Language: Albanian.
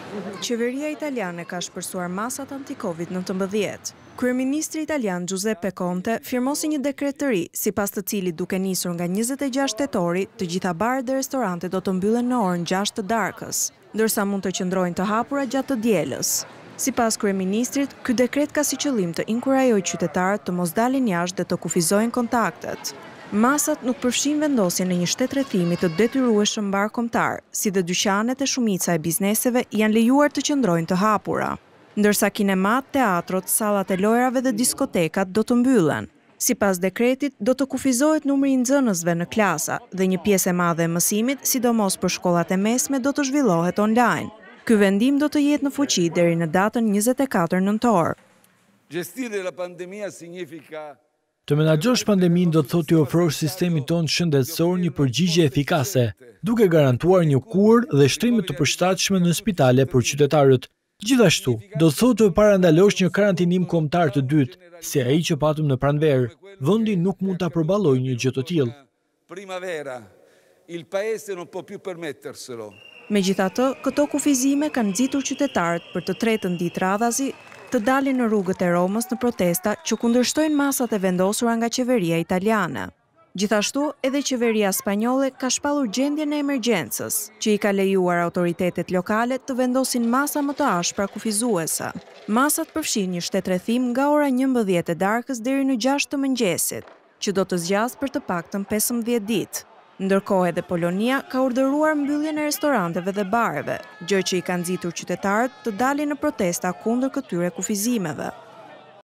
Qeveria italiane ka shpërsuar masat anti-Covid-19. Kryeministri italian Giuseppe Conte firmosi një dekret të ri, sipas të cilit duke nisur nga 26 tetori, të gjitha baret dhe restorantet do të mbyllen në orën 6 të darkës, ndërsa mund të qëndrojnë të hapura gjatë të dielës. Sipas kryeministrit, ky dekret ka si qëllim të inkurajojë qytetarët të mos dalin jashtë dhe të kufizojnë kontaktet. Masat nuk përfshin vendosjen në një shtet rrethimi të detyrueshëm mbarkombëtar, si dhe dyqanet e shumica e bizneseve janë lejuar të qëndrojnë të hapura, ndërsa kinemat, teatrot, sallat e lojrave dhe diskotekat do të mbyllen. Sipas dekretit, do të kufizohet numri i nxënësve në klasa dhe një pjesë e madhe e mësimit, sidomos për shkollat e mesme, do të zhvillohet online. Ky vendim do të jetë në fuqi deri në datën 24 nëntor. Gestire la pandemia significa Të menaxhosh pandemin do të thotë të ofrosh sistemit tonë shëndetësor një përgjigje efikase, duke garantuar një kurë dhe shtrime të përshtatshme në spitale për qytetarët. Gjithashtu, do të thotë të parandalosh një karantinim kombëtar të dytë, si ai që patëm në pranverë. Vendi nuk mund ta përballojë një gjë të tillë. Primavera, il paese non può più permetterselo. Megjithatë, këto kufizime kanë nxitur qytetarët për të tretën ditë radhazi të dalin në rrugët e Romës në protesta që kundërshtojnë masat e vendosura nga qeveria italiane. Gjithashtu, edhe qeveria spanjolle ka shpallur gjendjen e emergjencës, që i ka lejuar autoritetet lokale të vendosin masa më të ashpra kufizuese. Masat përfshin një shtetërrethim nga ora 11 e darkës deri në 6 të mëngjesit, që do të zgjasë për të paktën 15 ditë. Ndërkohë edhe Polonia ka urdhëruar mbylljen e restoranteve dhe bareve, gjë që i ka nxitur qytetarët të dalin në protesta kundër këtyre kufizimeve.